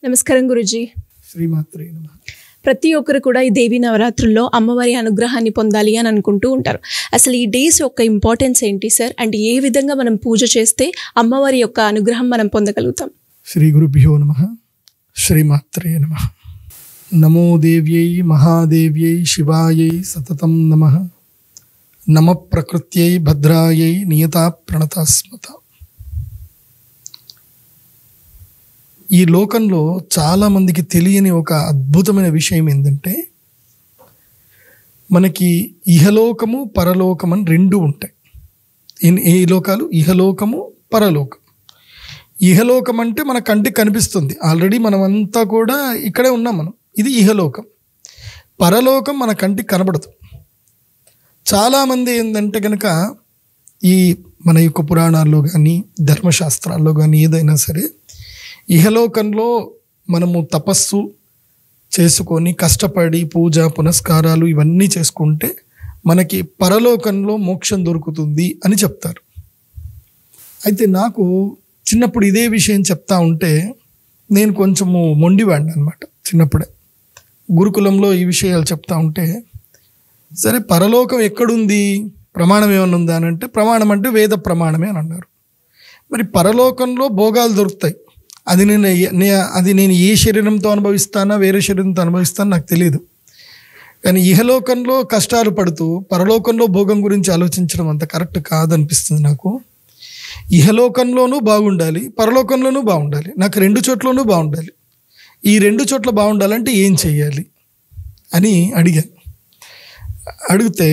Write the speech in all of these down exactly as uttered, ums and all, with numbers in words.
నమస్కారం గురుజీ. శ్రీమాత్రే నమః. ప్రతి ఒక్కరు కూడా ఈ దేవీ నవరాత్రుల్లో అమ్మవారి అనుగ్రహాన్ని పొందాలి అని అనుకుంటూ ఉంటారు. అసలు ఈ డేస్ యొక్క ఇంపార్టెన్స్ ఏంటి సార్? అండ్ ఏ విధంగా మనం పూజ చేస్తే అమ్మవారి యొక్క అనుగ్రహం మనం పొందగలుగుతాం? శ్రీ గురుభ్యో నమః. శ్రీమాత్రే నమః. నమో దేవ్యై మహాదేవ్యై శివాయై సతతం నమః. నమ ప్రకృత్యై భద్రాయై నియతా ప్రణతాస్మత. ఈ లోకంలో చాలామందికి తెలియని ఒక అద్భుతమైన విషయం ఏంటంటే, మనకి ఇహలోకము పరలోకం అని రెండు ఉంటాయి. ఏ లోకాలు? ఇహలోకము పరలోకం. ఇహలోకం అంటే మన కంటికి కనిపిస్తుంది, ఆల్రెడీ మనమంతా కూడా ఇక్కడే ఉన్నాం మనం, ఇది ఇహలోకం. పరలోకం మన కంటికి కనబడదు. చాలామంది ఏంటంటే కనుక ఈ మన యొక్క పురాణాల్లో కానీ ధర్మశాస్త్రాల్లో కానీ ఏదైనా సరే, ఇహలోకంలో మనము తపస్సు చేసుకొని కష్టపడి పూజ పునస్కారాలు ఇవన్నీ చేసుకుంటే మనకి పరలోకంలో మోక్షం దొరుకుతుంది అని చెప్తారు. అయితే నాకు చిన్నప్పుడు ఇదే విషయం చెప్తా ఉంటే నేను కొంచెము మొండివాడిని అనమాట. చిన్నప్పుడే గురుకులంలో ఈ విషయాలు చెప్తా ఉంటే, సరే పరలోకం ఎక్కడుంది, ప్రమాణం ఏమన్నా ఉందా అని అంటే, ప్రమాణం అంటే వేద ప్రమాణమే అని అన్నారు. మరి పరలోకంలో భోగాలు దొరుకుతాయి, అది నేను అది నేను ఏ శరీరంతో అనుభవిస్తానా వేరే శరీరంతో అనుభవిస్తానా నాకు తెలియదు. కానీ ఇహలోకంలో కష్టాలు పడుతూ పరలోకంలో భోగం గురించి ఆలోచించడం అంత కరెక్ట్ కాదనిపిస్తుంది నాకు. ఇహలోకంలోనూ బాగుండాలి, పరలోకంలోనూ బాగుండాలి, నాకు రెండు చోట్లనూ బాగుండాలి. ఈ రెండు చోట్ల బాగుండాలంటే ఏం చెయ్యాలి అని అడిగాను. అడిగితే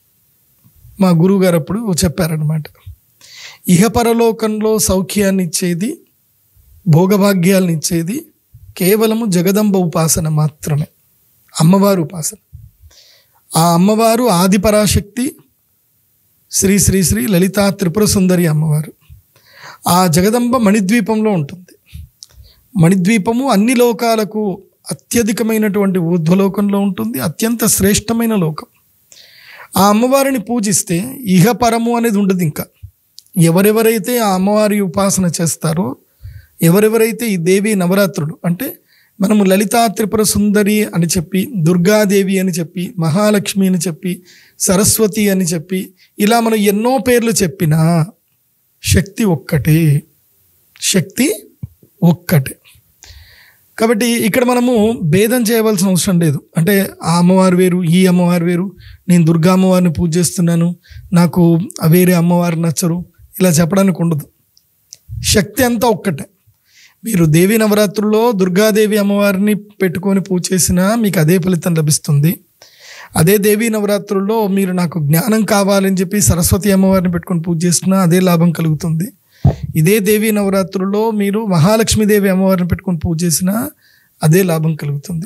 మా గురువుగారు అప్పుడు చెప్పారనమాట, ఇహ పరలోకంలో సౌఖ్యాన్ని ఇచ్చేది, భోగభాగ్యాలను ఇచ్చేది కేవలము జగదంబ ఉపాసన మాత్రమే, అమ్మవారు ఉపాసన. ఆ అమ్మవారు ఆదిపరాశక్తి, శ్రీ శ్రీ శ్రీ లలితా త్రిపుర సుందరి అమ్మవారు. ఆ జగదంబ మణిద్వీపంలో ఉంటుంది. మణిద్వీపము అన్ని లోకాలకు అత్యధికమైనటువంటి ఊర్ధ్వలోకంలో ఉంటుంది, అత్యంత శ్రేష్టమైన లోకం. ఆ అమ్మవారిని పూజిస్తే ఇహపరము అనేది ఉండదు. ఇంకా ఎవరెవరైతే ఆ అమ్మవారి ఉపాసన చేస్తారో, ఎవరెవరైతే ఈ దేవి నవరాత్రులు అంటే మనము లలితా త్రిపుర సుందరి అని చెప్పి, దుర్గాదేవి అని చెప్పి, మహాలక్ష్మి అని చెప్పి, సరస్వతి అని చెప్పి, ఇలా మనం ఎన్నో పేర్లు చెప్పినా శక్తి ఒక్కటే, శక్తి ఒక్కటే. కాబట్టి ఇక్కడ మనము భేదం చేయవలసిన అవసరం లేదు. అంటే ఆ అమ్మవారు వేరు, ఈ అమ్మవారు వేరు, నేను దుర్గా అమ్మవారిని పూజ చేస్తున్నాను, నాకు వేరే అమ్మవారు నచ్చరు, ఇలా చెప్పడానికి ఉండదు. శక్తి అంతా ఒక్కటే. మీరు దేవీ నవరాత్రుల్లో దుర్గాదేవి అమ్మవారిని పెట్టుకొని పూజ చేసినా మీకు అదే ఫలితం లభిస్తుంది. అదే దేవీ నవరాత్రుల్లో మీరు నాకు జ్ఞానం కావాలని చెప్పి సరస్వతి అమ్మవారిని పెట్టుకొని పూజ చేసినా అదే లాభం కలుగుతుంది. ఇదే దేవీ నవరాత్రుల్లో మీరు మహాలక్ష్మీదేవి అమ్మవారిని పెట్టుకొని పూజ చేసినా అదే లాభం కలుగుతుంది.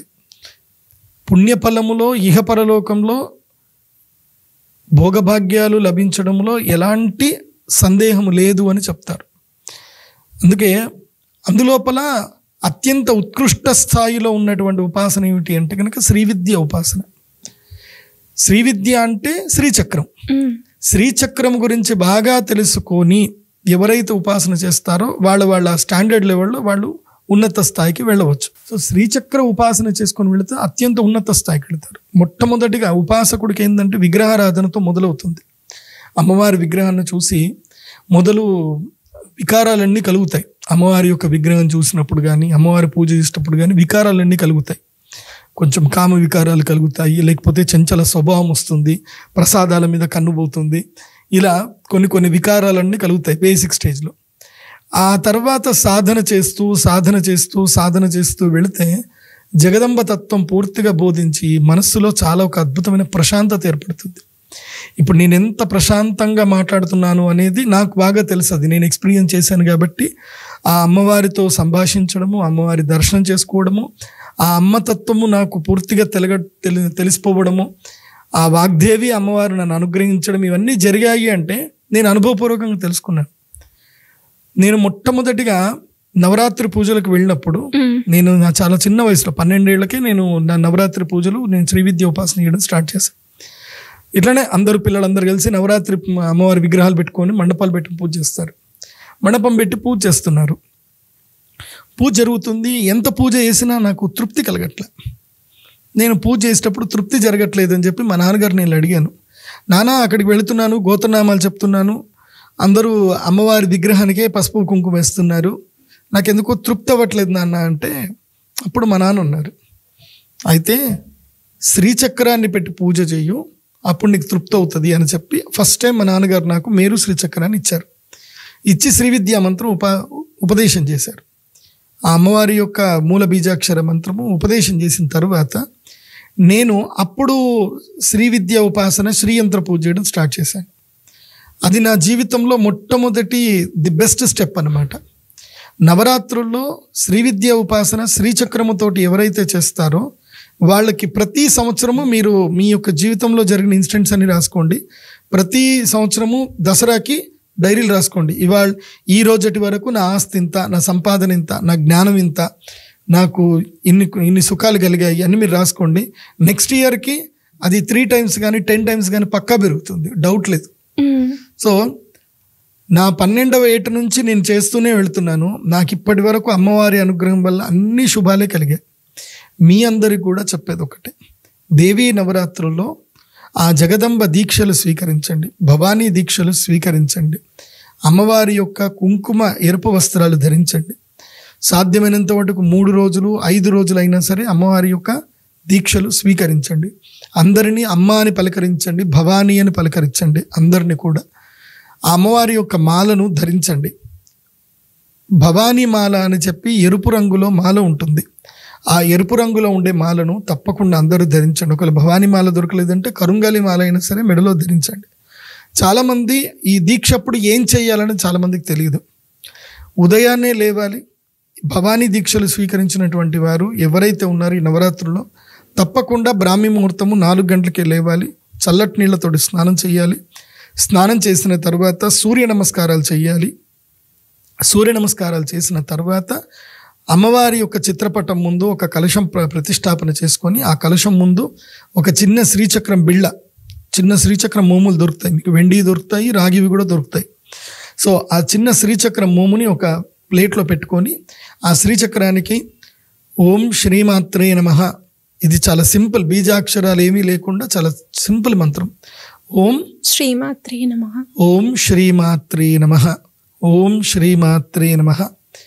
పుణ్యఫలములో ఇహపరలోకంలో భోగభాగ్యాలు లభించడంలో ఎలాంటి సందేహం లేదు అని చెప్తారు. అందుకే అందులోపల అత్యంత ఉత్కృష్ట స్థాయిలో ఉన్నటువంటి ఉపాసన ఏమిటి అంటే కనుక శ్రీవిద్య ఉపాసన. శ్రీవిద్య అంటే శ్రీచక్రం. శ్రీచక్రం గురించి బాగా తెలుసుకొని ఎవరైతే ఉపాసన చేస్తారో వాళ్ళ వాళ్ళ స్టాండర్డ్ లెవెల్లో వాళ్ళు ఉన్నత స్థాయికి వెళ్ళవచ్చు. సో శ్రీచక్ర ఉపాసన చేసుకొని వెళితే అత్యంత ఉన్నత స్థాయికి వెళతారు. మొట్టమొదటిగా ఉపాసకుడికి ఏంటంటే విగ్రహారాధనతో మొదలవుతుంది. అమ్మవారి విగ్రహాన్ని చూసి మొదలు వికారాలన్నీ కలుగుతాయి. అమ్మవారి యొక్క విగ్రహం చూసినప్పుడు కానీ, అమ్మవారి పూజ చేసేటప్పుడు కానీ వికారాలన్నీ కలుగుతాయి. కొంచెం కామ వికారాలు కలుగుతాయి, లేకపోతే చంచల స్వభావం వస్తుంది, ప్రసాదాల మీద కన్నుపోతుంది, ఇలా కొన్ని కొన్ని వికారాలన్నీ కలుగుతాయి బేసిక్ స్టేజ్లో. ఆ తర్వాత సాధన చేస్తూ సాధన చేస్తూ సాధన చేస్తూ వెళితే జగదంబ తత్వం పూర్తిగా బోధించి మనస్సులో చాలా ఒక అద్భుతమైన ప్రశాంతత ఏర్పడుతుంది. ఇప్పుడు నేను ఎంత ప్రశాంతంగా మాట్లాడుతున్నాను అనేది నాకు బాగా తెలుసు, అది నేను ఎక్స్పీరియన్స్ చేశాను. కాబట్టి ఆ అమ్మవారితో సంభాషించడము, అమ్మవారి దర్శనం చేసుకోవడము, ఆ అమ్మతత్వము నాకు పూర్తిగా తెలగ తెలి తెలిసిపోవడము, ఆ వాగ్దేవి అమ్మవారు నన్ను అనుగ్రహించడం, ఇవన్నీ జరిగాయి అంటే నేను అనుభవపూర్వకంగా తెలుసుకున్నాను. నేను మొట్టమొదటిగా నవరాత్రి పూజలకు వెళ్ళినప్పుడు, నేను నా చాలా చిన్న వయసులో పన్నెండేళ్లకే నేను నా నవరాత్రి పూజలు నేను శ్రీవిద్య ఉపాసన చేయడం స్టార్ట్ చేశాను. ఇట్లానే అందరూ పిల్లలందరూ కలిసి నవరాత్రి అమ్మవారి విగ్రహాలు పెట్టుకొని మండపాలు పెట్టి పూజ చేస్తారు. మండపం పెట్టి పూజ చేస్తున్నారు. పూజ జరుగుతుంది, ఎంత పూజ చేసినా నాకు తృప్తి కలగట్లే. నేను పూజ చేసేటప్పుడు తృప్తి జరగట్లేదు అని చెప్పి మా నాన్నగారు నేను అడిగాను. నాన్న అక్కడికి వెళుతున్నాను, గోత్రనామాలు చెప్తున్నాను, అందరూ అమ్మవారి విగ్రహానికే పసుపు కుంకుమ వేస్తున్నారు, నాకెందుకో తృప్తి అవ్వట్లేదు నాన్న అంటే, అప్పుడు మా నాన్న ఉన్నారు, అయితే శ్రీచక్రాన్ని పెట్టి పూజ చెయ్యు, అప్పుడు నీకు తృప్తి అవుతుంది అని చెప్పి ఫస్ట్ టైం మా నాన్నగారు నాకు మేరు శ్రీచక్రాన్ని ఇచ్చారు. ఇచ్చి శ్రీ విద్యా మంత్రం ఉప ఉపదేశం చేశారు. ఆ అమ్మవారి యొక్క మూల బీజాక్షర మంత్రము ఉపదేశం చేసిన తర్వాత నేను అప్పుడు శ్రీ విద్యా ఉపాసన శ్రీయంత్ర పూజ చేయడం స్టార్ట్ చేశాను. అది నా జీవితంలో మొట్టమొదటి ది బెస్ట్ స్టెప్ అన్నమాట. నవరాత్రుల్లో శ్రీ విద్యా ఉపాసన శ్రీచక్రముతోటి ఎవరైతే చేస్తారో వాళ్ళకి ప్రతి సంవత్సరము మీరు మీ యొక్క జీవితంలో జరిగిన ఇన్సిడెంట్స్ అన్ని రాసుకోండి. ప్రతి సంవత్సరము దసరాకి డైరీలు రాసుకోండి. ఇవాళ ఈ రోజటి వరకు నా ఆస్తి ఇంత, నా సంపాదన ఇంత, నా జ్ఞానం ఇంత, నాకు ఇన్ని ఇన్ని సుఖాలు కలిగాయి అని మీరు రాసుకోండి. నెక్స్ట్ ఇయర్కి అది త్రీ టైమ్స్ కానీ టెన్ టైమ్స్ కానీ పక్కా పెరుగుతుంది, డౌట్ లేదు. సో నా పన్నెండవ ఏట నుంచి నేను చేస్తూనే వెళ్తున్నాను. నాకు ఇప్పటి వరకు అమ్మవారి అనుగ్రహం వల్ల అన్ని శుభాలే కలిగాయి. మీ అందరికి కూడా చెప్పేది ఒకటే, దేవీ నవరాత్రుల్లో ఆ జగదంబ దీక్షలు స్వీకరించండి, భవానీ దీక్షలు స్వీకరించండి, అమ్మవారి యొక్క కుంకుమ ఎరుపు వస్త్రాలు ధరించండి. సాధ్యమైనంత మటుకు మూడు రోజులు ఐదు రోజులు అయినా సరే అమ్మవారి యొక్క దీక్షలు స్వీకరించండి. అందరినీ అమ్మ అని పలకరించండి, భవానీ అని పలకరించండి. అందరినీ కూడా ఆ అమ్మవారి యొక్క మాలను ధరించండి. భవానీ మాల అని చెప్పి ఎరుపు రంగులో మాల ఉంటుంది. ఆ ఎరుపు రంగులో ఉండే మాలను తప్పకుండా అందరూ ధరించండి. ఒకవేళ భవానీ మాల దొరకలేదంటే కరుంగాలి మాల అయినా సరే మెడలో ధరించండి. చాలామంది ఈ దీక్ష అప్పుడు ఏం చేయాలని చాలామందికి తెలియదు. ఉదయాన్నే లేవాలి. భవానీ దీక్షలు స్వీకరించినటువంటి వారు ఎవరైతే ఉన్నారో ఈ నవరాత్రుల్లో తప్పకుండా బ్రాహ్మీ ముహూర్తము నాలుగు గంటలకే లేవాలి. చల్లటి నీళ్ళతోటి స్నానం చేయాలి. స్నానం చేసిన తర్వాత సూర్య నమస్కారాలు చేయాలి. సూర్య నమస్కారాలు చేసిన తర్వాత అమ్మవారి యొక్క చిత్రపటం ముందు ఒక కలశం ప్ర ప్రతిష్టాపన చేసుకొని ఆ కలశం ముందు ఒక చిన్న శ్రీచక్రం బిళ్ళ, చిన్న శ్రీచక్రం మోములు దొరుకుతాయి మీకు, వెండి దొరుకుతాయి, రాగివి కూడా దొరుకుతాయి. సో ఆ చిన్న శ్రీచక్రం మోముని ఒక ప్లేట్లో పెట్టుకొని ఆ శ్రీచక్రానికి ఓం శ్రీమాత్రే నమః, ఇది చాలా సింపుల్, బీజాక్షరాలు ఏమీ లేకుండా చాలా సింపుల్ మంత్రం. ఓం శ్రీమాత్రే నమః, ఓం శ్రీమాత్రే నమః, ఓం శ్రీమాత్రే నమః.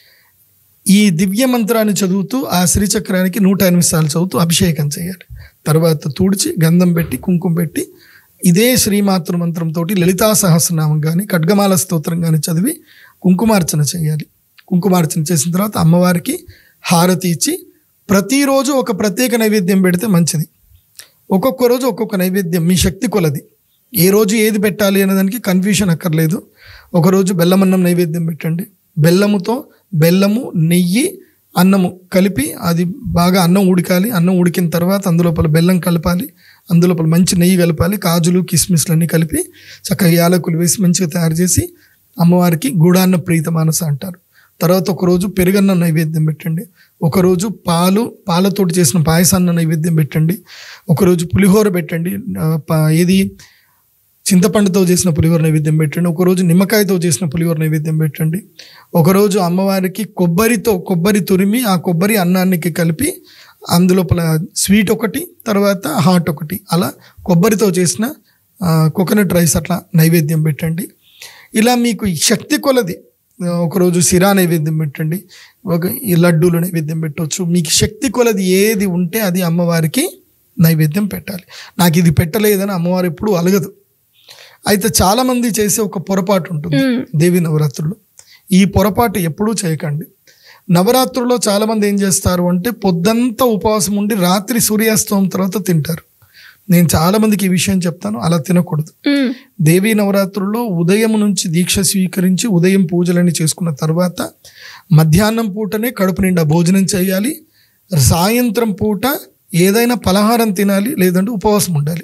ఈ దివ్య మంత్రాన్ని చదువుతూ ఆ శ్రీచక్రానికి నూట ఎనిమిది సార్లు చదువుతూ అభిషేకం చేయాలి. తర్వాత తుడిచి గంధం పెట్టి కుంకుమ పెట్టి ఇదే శ్రీమాతృ మంత్రంతో లలితా సహస్రనామం కానీ ఖడ్గమాల స్తోత్రం కానీ చదివి కుంకుమార్చన చేయాలి. కుంకుమార్చన చేసిన తర్వాత అమ్మవారికి హారతి ఇచ్చి ప్రతిరోజు ఒక ప్రత్యేక నైవేద్యం పెడితే మంచిది. ఒక్కొక్క రోజు ఒక్కొక్క నైవేద్యం మీ శక్తి కొలది. ఏ రోజు ఏది పెట్టాలి అనేదానికి కన్ఫ్యూషన్ అక్కర్లేదు. ఒకరోజు బెల్లమన్నం నైవేద్యం పెట్టండి. బెల్లముతో బెల్లము నెయ్యి అన్నము కలిపి అది బాగా అన్నం ఉడకాలి. అన్నం ఉడికిన తర్వాత అందులోపల బెల్లం కలపాలి, అందులోపల మంచి నెయ్యి కలపాలి, కాజులు కిస్మిస్లన్నీ కలిపి చక్కగా యాలకులు వేసి మంచిగా తయారు చేసి అమ్మవారికి గూడాన్న ప్రీత మానస అంటారు. తర్వాత ఒకరోజు పెరుగన్నం నైవేద్యం పెట్టండి. ఒకరోజు పాలు పాలతోటి చేసిన పాయసాన్న నైవేద్యం పెట్టండి. ఒకరోజు పులిహోర పెట్టండి, ఏది చింతపండుతో చేసిన పులిహోర నైవేద్యం పెట్టండి. ఒకరోజు నిమ్మకాయతో చేసిన పులిహోర నైవేద్యం పెట్టండి. ఒకరోజు అమ్మవారికి కొబ్బరితో కొబ్బరి తురిమి ఆ కొబ్బరి అన్నానికి కలిపి అందులోపల స్వీట్ ఒకటి తర్వాత హాట్ ఒకటి అలా కొబ్బరితో చేసిన కోకోనట్ రైస్ అట్లా నైవేద్యం పెట్టండి. ఇలా మీకు శక్తి కొలది ఒకరోజు సిరా నైవేద్యం పెట్టండి, ఒక ఈ లడ్డూలు నైవేద్యం పెట్టవచ్చు. మీకు శక్తి కొలది ఏది ఉంటే అది అమ్మవారికి నైవేద్యం పెట్టాలి. నాకు ఇది పెట్టలేదని అమ్మవారు ఎప్పుడు అలగదు. అయితే చాలామంది చేసే ఒక పొరపాటు ఉంటుంది దేవి నవరాత్రుల్లో. ఈ పొరపాటు ఎప్పుడూ చేయకండి. నవరాత్రుల్లో చాలామంది ఏం చేస్తారు అంటే పొద్దంతా ఉపవాసం ఉండి రాత్రి సూర్యాస్తమం తర్వాత తింటారు. నేను చాలామందికి ఈ విషయం చెప్తాను, అలా తినకూడదు. దేవీ నవరాత్రుల్లో ఉదయం నుంచి దీక్ష స్వీకరించి ఉదయం పూజలన్నీ చేసుకున్న తర్వాత మధ్యాహ్నం పూటనే కడుపు నిండా భోజనం చేయాలి. సాయంత్రం పూట ఏదైనా పలహారం తినాలి, లేదంటే ఉపవాసం ఉండాలి.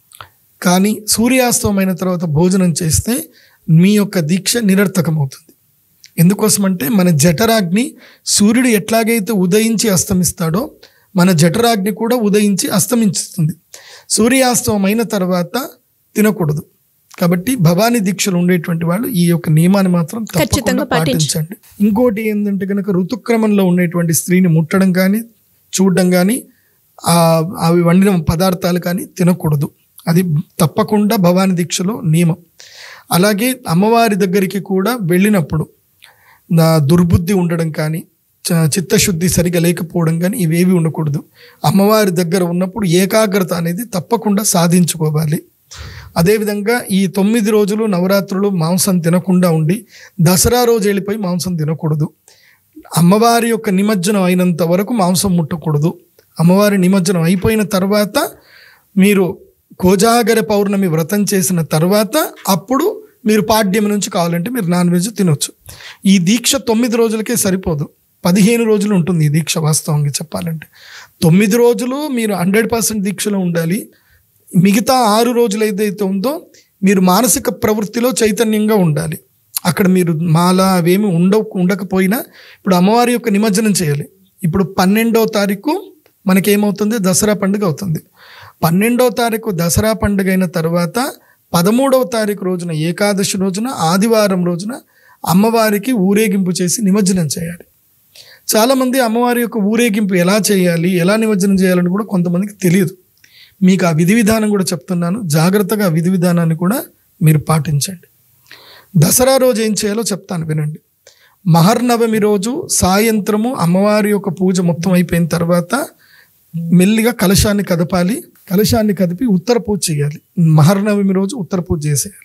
కానీ సూర్యాస్తమమైన తర్వాత భోజనం చేస్తే మీ యొక్క దీక్ష నిరర్థకమవుతుంది. ఎందుకోసమంటే మన జఠరాగ్ని సూర్యుడు ఎట్లాగైతే ఉదయించి అస్తమిస్తాడో మన జఠరాగ్ని కూడా ఉదయించి అస్తమించుతుంది. సూర్యాస్తమం అయిన తర్వాత తినకూడదు. కాబట్టి భవానీ దీక్షలు ఉండేటువంటి వాళ్ళు ఈ యొక్క నియమాన్ని మాత్రం తప్పకుండా పాటించండి. ఇంకోటి ఏంటంటే కనుక ఋతుక్రమంలో ఉండేటువంటి స్త్రీని ముట్టడం కానీ చూడడం కానీ అవి వండిన పదార్థాలు కానీ తినకూడదు. అది తప్పకుండా భవానీ దీక్షలో నియమం. అలాగే అమ్మవారి దగ్గరికి కూడా వెళ్ళినప్పుడు నా దుర్బుద్ధి ఉండడం కానీ చిత్తశుద్ధి సరిగా లేకపోవడం కానీ ఇవేవి ఉండకూడదు. అమ్మవారి దగ్గర ఉన్నప్పుడు ఏకాగ్రత అనేది తప్పకుండా సాధించుకోవాలి. అదేవిధంగా ఈ తొమ్మిది రోజులు నవరాత్రులు మాంసం తినకుండా ఉండి దసరా రోజు వెళ్ళిపోయి మాంసం తినకూడదు. అమ్మవారి యొక్క నిమజ్జనం అయినంత వరకు మాంసం ముట్టకూడదు. అమ్మవారి నిమజ్జనం అయిపోయిన తర్వాత మీరు కోజాగర పౌర్ణమి వ్రతం చేసిన తర్వాత అప్పుడు మీరు పాడ్యం నుంచి కావాలంటే మీరు నాన్ వెజ్ తినొచ్చు. ఈ దీక్ష తొమ్మిది రోజులకే సరిపోదు, పదిహేను రోజులు ఉంటుంది ఈ దీక్ష. వాస్తవంగా చెప్పాలంటే తొమ్మిది రోజులు మీరు హండ్రెడ్ పర్సెంట్ దీక్షలో ఉండాలి. మిగతా ఆరు రోజులు ఏదైతే ఉందో మీరు మానసిక ప్రవృత్తిలో చైతన్యంగా ఉండాలి. అక్కడ మీరు మాల అవేమి ఉండ ఉండకపోయినా ఇప్పుడు అమ్మవారి యొక్క నిమజ్జనం చేయాలి. ఇప్పుడు పన్నెండవ తారీఖు మనకేమవుతుంది, దసరా పండుగ అవుతుంది. పన్నెండవ తారీఖు దసరా పండుగ అయిన తర్వాత పదమూడవ తారీఖు రోజున ఏకాదశి రోజున ఆదివారం రోజున అమ్మవారికి ఊరేగింపు చేసి నిమజ్జనం చేయాలి. చాలామంది అమ్మవారి యొక్క ఊరేగింపు ఎలా చేయాలి, ఎలా నిమజ్జనం చేయాలని కూడా కొంతమందికి తెలియదు. మీకు ఆ విధి విధానం కూడా చెప్తున్నాను. జాగ్రత్తగా ఆ విధి విధానాన్ని కూడా మీరు పాటించండి. దసరా రోజు ఏం చేయాలో చెప్తాను వినండి. మహర్నవమి రోజు సాయంత్రము అమ్మవారి యొక్క పూజ మొత్తం అయిపోయిన తర్వాత మెల్లిగా కలశాన్ని కదపాలి. కలశాన్ని కదిపి ఉత్తర పూజ చేయాలి. మహర్నవమి రోజు ఉత్తర పూజ చేసేయాలి.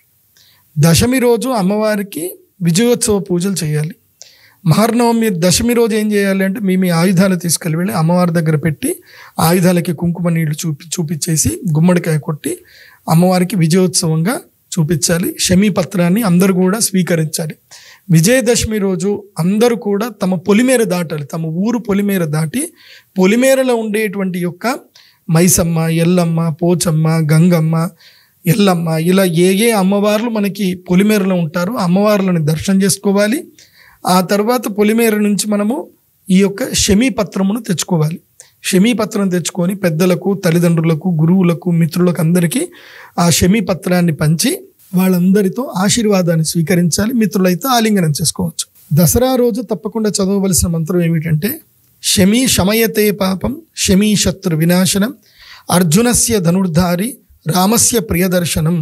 దశమి రోజు అమ్మవారికి విజయోత్సవ పూజలు చేయాలి. మహర్నవమి దశమి రోజు ఏం చేయాలి అంటే మీ మీ ఆయుధాలు తీసుకెళ్ళి వెళ్ళి అమ్మవారి దగ్గర పెట్టి ఆయుధాలకి కుంకుమ నీళ్లు చూపి చూపించేసి గుమ్మడికాయ కొట్టి అమ్మవారికి విజయోత్సవంగా చూపించాలి. శమీ పత్రాన్ని అందరూ కూడా స్వీకరించాలి. విజయదశమి రోజు అందరూ కూడా తమ పొలిమేర దాటాలి. తమ ఊరు పొలిమేర దాటి పొలిమేరలో ఉండేటువంటి యొక్క మైసమ్మ, ఎల్లమ్మ, పోచమ్మ, గంగమ్మ, ఎల్లమ్మ ఇలా ఏ ఏ అమ్మవార్లు మనకి పొలిమేరలో ఉంటారో అమ్మవార్లను దర్శనం చేసుకోవాలి. ఆ తర్వాత పొలిమేర నుంచి మనము ఈ యొక్క శమీ పత్రమును తెచ్చుకోవాలి. శమీ పత్రం తెచ్చుకొని పెద్దలకు, తల్లిదండ్రులకు, గురువులకు, మిత్రులకు అందరికీ ఆ శమీ పత్రాన్ని పంచి వాళ్ళందరితో ఆశీర్వాదాన్ని స్వీకరించాలి. మిత్రులైతే ఆలింగనం చేసుకోవచ్చు. దసరా రోజు తప్పకుండా చదవవలసిన మంత్రం ఏమిటంటే శమీ శమయతే పాపం శమీ శత్రు వినాశనం అర్జునస్య ధనుర్ధారి రామస్య ప్రియదర్శనం.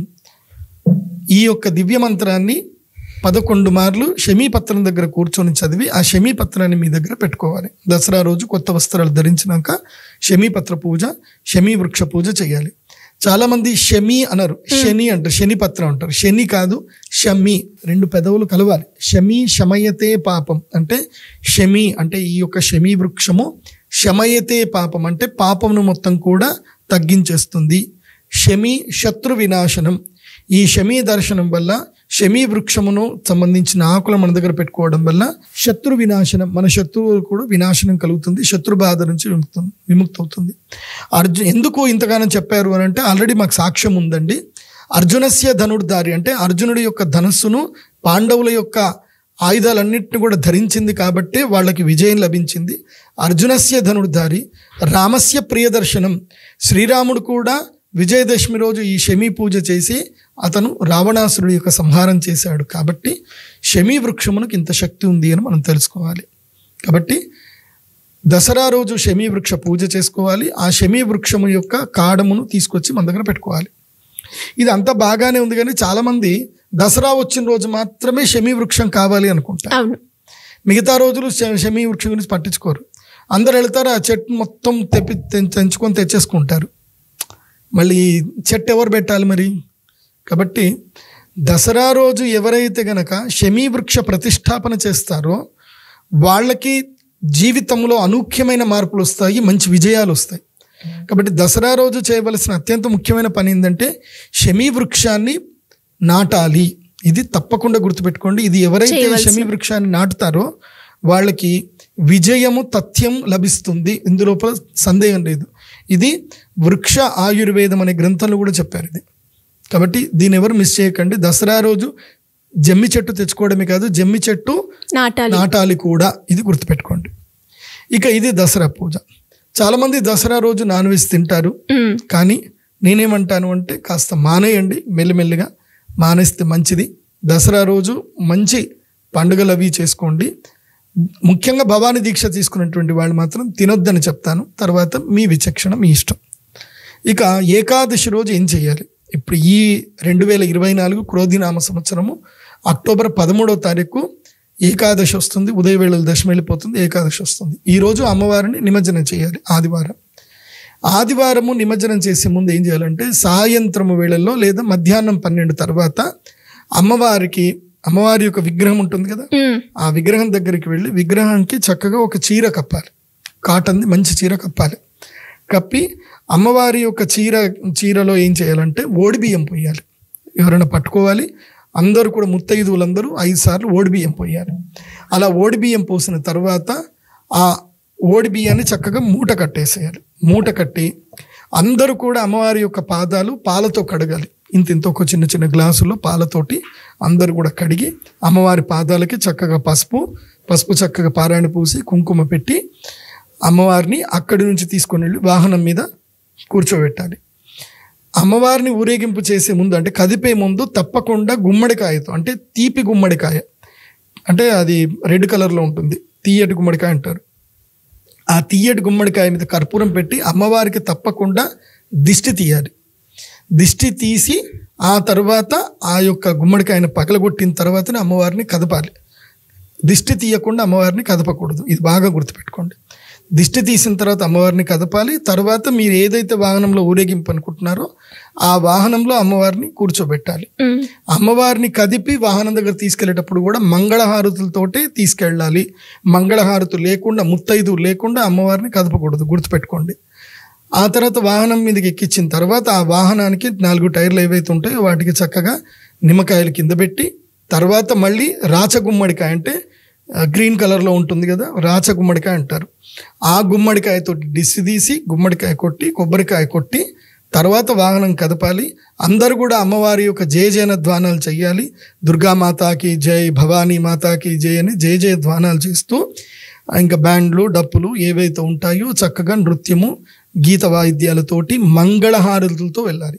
ఈ యొక్క దివ్య మంత్రాన్ని పదకొండు మార్లు శమీపత్రం దగ్గర కూర్చొని చదివి ఆ శమీపత్రాన్ని మీ దగ్గర పెట్టుకోవాలి. దసరా రోజు కొత్త వస్త్రాలు ధరించినాక శమీపత్ర పూజ, శమీ వృక్ష పూజ చేయాలి. చాలామంది శమీ అనరు, శని అంటారు, శని పత్రం అంటారు. శని కాదు, శమీ, రెండు పెదవులు కలవాలి. శమీ శమయతే పాపం అంటే శమీ అంటే ఈ యొక్క శమీ వృక్షము, శమయతే పాపం అంటే పాపమును మొత్తం కూడా తగ్గించేస్తుంది. శమీ శత్రు వినాశనం. ఈ శమీ దర్శనం వల్ల శమీ వృక్షమును సంబంధించిన ఆకులు మన దగ్గర పెట్టుకోవడం వల్ల శత్రు వినాశనం, మన శత్రువులు కూడా వినాశనం కలుగుతుంది. శత్రు బాధ నుంచి విముక్తం విముక్తి అవుతుంది. అర్జున్ ఎందుకు ఇంతగానో చెప్పారు అని అంటే ఆల్రెడీ మాకు సాక్ష్యం ఉందండి. అర్జునస్య ధనుర్ధారి అంటే అర్జునుడి యొక్క ధనస్సును పాండవుల యొక్క ఆయుధాలన్నింటినీ కూడా ధరించింది కాబట్టి వాళ్ళకి విజయం లభించింది. అర్జునస్య ధనుర్ధారి రామస్య ప్రియదర్శనం. శ్రీరాముడు కూడా విజయదశమి రోజు ఈ శమీ పూజ చేసి అతను రావణాసురుడి యొక్క సంహారం చేశాడు. కాబట్టి శమీ వృక్షమునకు ఇంత శక్తి ఉంది అని మనం తెలుసుకోవాలి. కాబట్టి దసరా రోజు శమీ వృక్ష పూజ చేసుకోవాలి. ఆ శమీ వృక్షము యొక్క కాడమును తీసుకొచ్చి మన దగ్గర పెట్టుకోవాలి. ఇది అంతా బాగానే ఉంది కానీ చాలామంది దసరా వచ్చిన రోజు మాత్రమే శమీ వృక్షం కావాలి అనుకుంటారు. మిగతా రోజులు శమీ వృక్షం గురించి పట్టించుకోరు. అందరు వెళ్తారు, ఆ చెట్టు మొత్తం తెప్పి తెంచుకొని తెచ్చేసుకుంటారు. మళ్ళీ చెట్టు ఎవరు పెట్టాలి మరి? కాబట్టి దసరా రోజు ఎవరైతే గనక శమీ వృక్ష ప్రతిష్టాపన చేస్తారో వాళ్ళకి జీవితంలో అనూఖ్యమైన మార్పులు వస్తాయి, మంచి విజయాలు వస్తాయి. కాబట్టి దసరా రోజు చేయవలసిన అత్యంత ముఖ్యమైన పని ఏంటంటే శమీ వృక్షాన్ని నాటాలి. ఇది తప్పకుండా గుర్తుపెట్టుకోండి. ఇది ఎవరైతే శమీ వృక్షాన్ని నాటుతారో వాళ్ళకి విజయము తథ్యం లభిస్తుంది. ఇందులోపల సందేహం లేదు. ఇది వృక్ష ఆయుర్వేదం అనే గ్రంథంలో కూడా చెప్పారు ఇది. కాబట్టి దీన్ని ఎవరు మిస్ చేయకండి. దసరా రోజు జమ్మి చెట్టు తెచ్చుకోవడమే కాదు, జమ్మి చెట్టు నాటాలి కూడా. ఇది గుర్తుపెట్టుకోండి. ఇక ఇది దసరా పూజ. చాలామంది దసరా రోజు నాన్ వెజ్ తింటారు. కానీ నేనేమంటాను అంటే కాస్త మానేయండి మెల్లిమెల్లిగా. మానేస్తే మంచిది. దసరా రోజు మంచి పండుగలు అవి చేసుకోండి. ముఖ్యంగా భవానీ దీక్ష తీసుకున్నటువంటి వాళ్ళు మాత్రం తినొద్దని చెప్తాను. తర్వాత మీ విచక్షణ, మీ ఇష్టం. ఇక ఏకాదశి రోజు ఏం చేయాలి? ఇప్పుడు ఈ రెండు వేల ఇరవై నాలుగు క్రోధినామ సంవత్సరము అక్టోబర్ పదమూడవ తారీఖు ఏకాదశి వస్తుంది. ఉదయవేళలు దశమి వెళ్ళిపోతుంది, ఏకాదశి వస్తుంది. ఈరోజు అమ్మవారిని నిమజ్జనం చేయాలి. ఆదివారం ఆదివారము నిమజ్జనం చేసే ముందు ఏం చేయాలంటే సాయంత్రము వేళల్లో లేదా మధ్యాహ్నం పన్నెండు తర్వాత అమ్మవారికి అమ్మవారి యొక్క విగ్రహం ఉంటుంది కదా, ఆ విగ్రహం దగ్గరికి వెళ్ళి విగ్రహానికి చక్కగా ఒక చీర కప్పాలి. కాటన్ది మంచి చీర కప్పాలి. కప్పి అమ్మవారి యొక్క చీర చీరలో ఏం చేయాలంటే ఓడి బియ్యం పోయాలి. ఎవరైనా పట్టుకోవాలి. అందరూ కూడా ముత్తైదువులందరూ ఐదు సార్లు ఓడి బియ్యం పోయాలి. అలా ఓడి బియ్యం పోసిన తర్వాత ఆ ఓడి బియ్యాన్ని చక్కగా మూట కట్టేసేయాలి. మూట కట్టి అందరూ కూడా అమ్మవారి యొక్క పాదాలు పాలతో కడగాలి. ఇంత ఇంత ఒక చిన్న చిన్న గ్లాసుల్లో పాలతోటి అందరూ కూడా కడిగి అమ్మవారి పాదాలకి చక్కగా పసుపు పసుపు చక్కగా పారాయణ పూసి కుంకుమ పెట్టి అమ్మవారిని అక్కడి నుంచి తీసుకొని వెళ్ళి వాహనం మీద కూర్చోబెట్టాలి. అమ్మవారిని ఊరేగింపు చేసే ముందు అంటే కదిపే ముందు తప్పకుండా గుమ్మడికాయతో, అంటే తీపి గుమ్మడికాయ, అంటే అది రెడ్ కలర్లో ఉంటుంది, తీయటి గుమ్మడికాయ అంటారు. ఆ తీయటి గుమ్మడికాయ మీద కర్పూరం పెట్టి అమ్మవారికి తప్పకుండా దిష్టి తీయాలి. దిష్టి తీసి ఆ తర్వాత ఆ యొక్క గుమ్మడికాయను పగలగొట్టిన తర్వాతనే అమ్మవారిని కదపాలి. దిష్టి తీయకుండా అమ్మవారిని కదపకూడదు. ఇది బాగా గుర్తుపెట్టుకోండి. దిష్టి తీసిన తర్వాత అమ్మవారిని కదపాలి. తర్వాత మీరు ఏదైతే వాహనంలో ఊరేగింపు అనుకుంటున్నారో ఆ వాహనంలో అమ్మవారిని కూర్చోబెట్టాలి. అమ్మవారిని కదిపి వాహనం దగ్గర తీసుకెళ్లేటప్పుడు కూడా మంగళహారతులతోటే తీసుకెళ్ళాలి. మంగళహారతులు లేకుండా, ముత్తైదు లేకుండా అమ్మవారిని కదపకూడదు, గుర్తుపెట్టుకోండి. ఆ తర్వాత వాహనం మీదకి ఎక్కించిన తర్వాత ఆ వాహనానికి నాలుగు టైర్లు ఏవైతే ఉంటాయో వాటికి చక్కగా నిమ్మకాయలు కింద పెట్టి తర్వాత మళ్ళీ రాచ గుమ్మడికాయ, అంటే గ్రీన్ కలర్లో ఉంటుంది కదా, రాచ గుమ్మడికాయ అంటారు. ఆ గుమ్మడికాయతో డిస్సి తీసి గుమ్మడికాయ కొట్టి కొబ్బరికాయ కొట్టి తర్వాత వాహనం కదపాలి. అందరూ కూడా అమ్మవారి యొక్క జయ జయన ధ్వానాలు చెయ్యాలి. దుర్గామాతాకి జై, భవానీ మాతాకి జై అని జయ జయ ధ్వానాలు చేస్తూ ఇంకా బ్యాండ్లు డప్పులు ఏవైతే ఉంటాయో చక్కగా నృత్యము గీత వాయిద్యాలతోటి మంగళహారతులతో వెళ్ళాలి.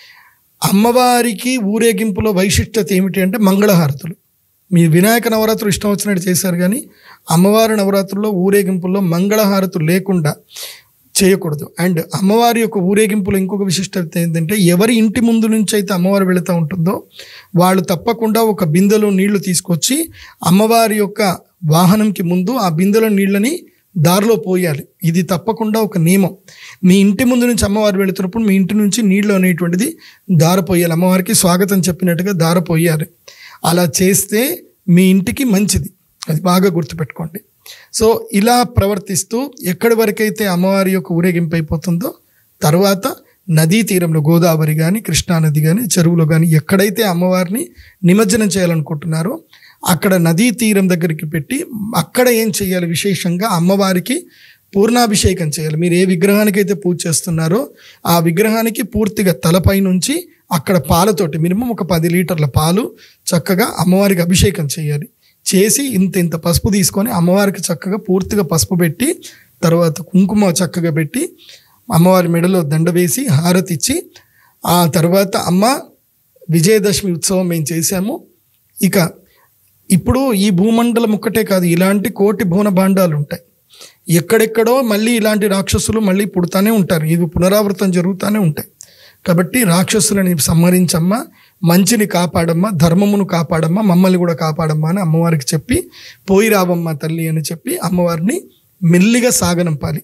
అమ్మవారికి ఊరేగింపులో వైశిష్టత ఏమిటి అంటే మంగళహారతులు. మీ వినాయక నవరాత్రులు ఇష్టం వచ్చినట్టు చేశారు, కానీ అమ్మవారి నవరాత్రుల్లో ఊరేగింపుల్లో మంగళహారతులు లేకుండా చేయకూడదు. అండ్ అమ్మవారి యొక్క ఊరేగింపులో ఇంకొక విశిష్టత ఏంటంటే ఎవరి ఇంటి ముందు నుంచి అయితే అమ్మవారు వెళుతూ ఉంటుందో వాళ్ళు తప్పకుండా ఒక బిందెలో నీళ్లు తీసుకొచ్చి అమ్మవారి యొక్క వాహనంకి ముందు ఆ బిందెలో నీళ్ళని దారిలో పోయాలి. ఇది తప్పకుండా ఒక నియమం. మీ ఇంటి ముందు నుంచి అమ్మవారు వెళుతున్నప్పుడు మీ ఇంటి నుంచి నీళ్లు అనేటువంటిది దారపోయాలి. అమ్మవారికి స్వాగతం చెప్పినట్టుగా దారపోయాలి. అలా చేస్తే మీ ఇంటికి మంచిది. అది బాగా గుర్తుపెట్టుకోండి. సో ఇలా ప్రవర్తిస్తూ ఎక్కడి వరకైతే అమ్మవారి యొక్క ఊరేగింపు అయిపోతుందో తర్వాత నదీ తీరంలో గోదావరి కానీ కృష్ణానది కానీ చెరువులో కానీ ఎక్కడైతే అమ్మవారిని నిమజ్జనం చేయాలనుకుంటున్నారో అక్కడ నదీ తీరం దగ్గరికి పెట్టి అక్కడ ఏం చేయాలి, విశేషంగా అమ్మవారికి పూర్ణాభిషేకం చేయాలి. మీరు ఏ విగ్రహానికి అయితే పూజ చేస్తున్నారో ఆ విగ్రహానికి పూర్తిగా తలపై నుంచి అక్కడ పాలతోటి మినిమం ఒక పది లీటర్ల పాలు చక్కగా అమ్మవారికి అభిషేకం చేయాలి. చేసి ఇంత ఇంత పసుపు తీసుకొని అమ్మవారికి చక్కగా పూర్తిగా పసుపు పెట్టి తర్వాత కుంకుమ చక్కగా పెట్టి అమ్మవారి మెడలో దండ వేసి హారతి ఇచ్చి ఆ తర్వాత అమ్మ విజయదశమి ఉత్సవం మేము చేశాము. ఇక ఇప్పుడు ఈ భూమండలం ఒక్కటే కాదు, ఇలాంటి కోటి భువన భాండాలు ఉంటాయి. ఎక్కడెక్కడో మళ్ళీ ఇలాంటి రాక్షసులు మళ్ళీ పుడతానే ఉంటారు. ఇవి పునరావృతం జరుగుతూనే ఉంటాయి. కాబట్టి రాక్షసులని సంహరించమ్మా, మంచిని కాపాడమ్మా, ధర్మమును కాపాడమ్మా, మమ్మల్ని కూడా కాపాడమ్మా అని అమ్మవారికి చెప్పి పోయి రావమ్మా తల్లి అని చెప్పి అమ్మవారిని మెల్లిగా సాగనంపాలి.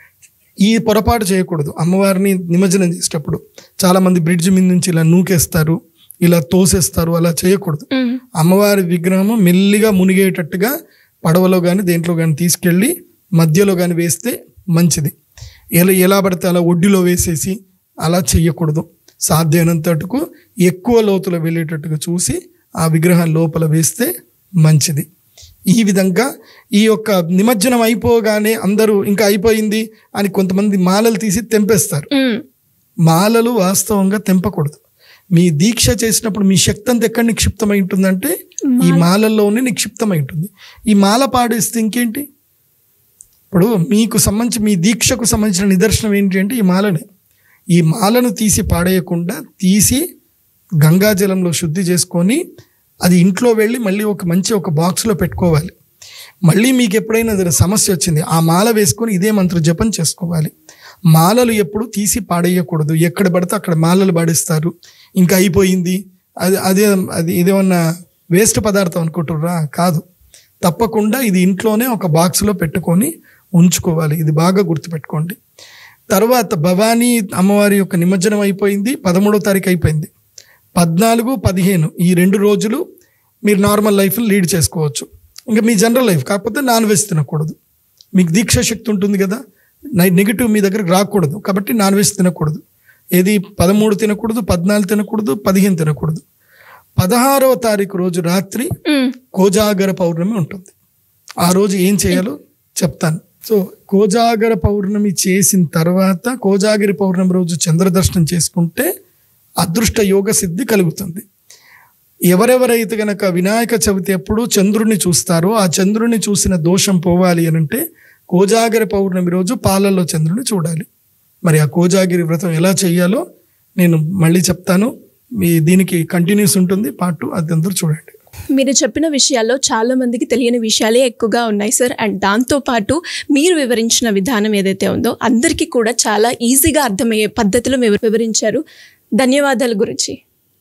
ఈ పొరపాటు చేయకూడదు. అమ్మవారిని నిమజ్జనం చేసేటప్పుడు చాలామంది బ్రిడ్జ్ మీద నుంచి ఇలా నూకేస్తారు, ఇలా తోసేస్తారు. అలా చేయకూడదు. అమ్మవారి విగ్రహము మెల్లిగా మునిగేటట్టుగా పడవలో కానీ దేంట్లో కానీ తీసుకెళ్ళి మధ్యలో కానీ వేస్తే మంచిది. ఎలా ఎలా పడితే అలా ఒడ్డులో వేసేసి అలా చెయ్యకూడదు. సాధ్యమైనంతటుకు ఎక్కువ లోతులో వెళ్ళేటట్టుగా చూసి ఆ విగ్రహం లోపల వేస్తే మంచిది. ఈ విధంగా ఈ యొక్క నిమజ్జనం అయిపోగానే అందరూ ఇంకా అయిపోయింది అని కొంతమంది మాలలు తీసి తెంపేస్తారు. మాలలు వాస్తవంగా తెంపకూడదు. మీ దీక్ష చేసినప్పుడు మీ శక్తి అంతా ఎక్కడ నిక్షిప్తమై ఉంటుందంటే ఈ మాలల్లోనే నిక్షిప్తమై ఉంటుంది. ఈ మాల పాడేస్తే ఇంకేంటి? ఇప్పుడు మీకు సంబంధించి మీ దీక్షకు సంబంధించిన నిదర్శనం ఏంటి అంటే ఈ మాలనే. ఈ మాలను తీసి పాడేయకుండా తీసి గంగాజలంలో శుద్ధి చేసుకొని అది ఇంట్లో వెళ్ళి మళ్ళీ ఒక మంచి ఒక బాక్స్లో పెట్టుకోవాలి. మళ్ళీ మీకు ఎప్పుడైనా ఏదైనా సమస్య వచ్చింది ఆ మాల వేసుకొని ఇదే మంత్ర జపం చేసుకోవాలి. మాలలు ఎప్పుడు తీసి పాడేయకూడదు. ఎక్కడ పడితే అక్కడ మాలలు పాడేస్తారు. ఇంకా అయిపోయింది అది అదే అది ఇదేమన్నా వేస్ట్ పదార్థం అనుకుంటుర్రా? కాదు, తప్పకుండా ఇది ఇంట్లోనే ఒక బాక్స్లో పెట్టుకొని ఉంచుకోవాలి. ఇది బాగా గుర్తుపెట్టుకోండి. తర్వాత భవానీ అమ్మవారి యొక్క నిమజ్జనం అయిపోయింది, పదమూడో తారీఖు అయిపోయింది. పద్నాలుగు పదిహేను ఈ రెండు రోజులు మీరు నార్మల్ లైఫ్ లీడ్ చేసుకోవచ్చు. ఇంకా మీ జనరల్ లైఫ్, కాకపోతే నాన్ వెజ్ తినకూడదు. మీకు దీక్ష శక్తి ఉంటుంది కదా, నెగిటివ్ మీ దగ్గరకు రాకూడదు, కాబట్టి నాన్ వెజ్ తినకూడదు. ఏది పదమూడు తినకూడదు, పద్నాలుగు తినకూడదు, పదిహేను తినకూడదు. పదహారవ తారీఖు రోజు రాత్రి కోజాగర పౌర్ణమి ఉంటుంది. ఆ రోజు ఏం చేయాలో చెప్తాను. సో కోజాగర పౌర్ణమి చేసిన తర్వాత కోజాగిరి పౌర్ణమి రోజు చంద్రదర్శనం చేసుకుంటే అదృష్ట యోగ సిద్ధి కలుగుతుంది. ఎవరెవరైతే కనుక వినాయక చవితి ఎప్పుడు చంద్రుడిని చూస్తారో ఆ చంద్రుడిని చూసిన దోషం పోవాలి అని అంటే కోజాగిరి పౌర్ణమి రోజు పాలల్లో చంద్రుడిని చూడాలి. మరి ఆ కోజాగిరి వ్రతం ఎలా చేయాలో నేను మళ్ళీ చెప్తాను. మీ దీనికి కంటిన్యూస్ ఉంటుంది పార్ట్ టూ, అది అందరూ చూడండి. మీరు చెప్పిన విషయాల్లో చాలా మందికి తెలియని విషయాలే ఎక్కువగా ఉన్నాయి సార్. అండ్ దాంతోపాటు మీరు వివరించిన విధానం ఏదైతే ఉందో అందరికీ కూడా చాలా ఈజీగా అర్థమయ్యే పద్ధతిలో వివరించారు. ధన్యవాదాలు గురించి.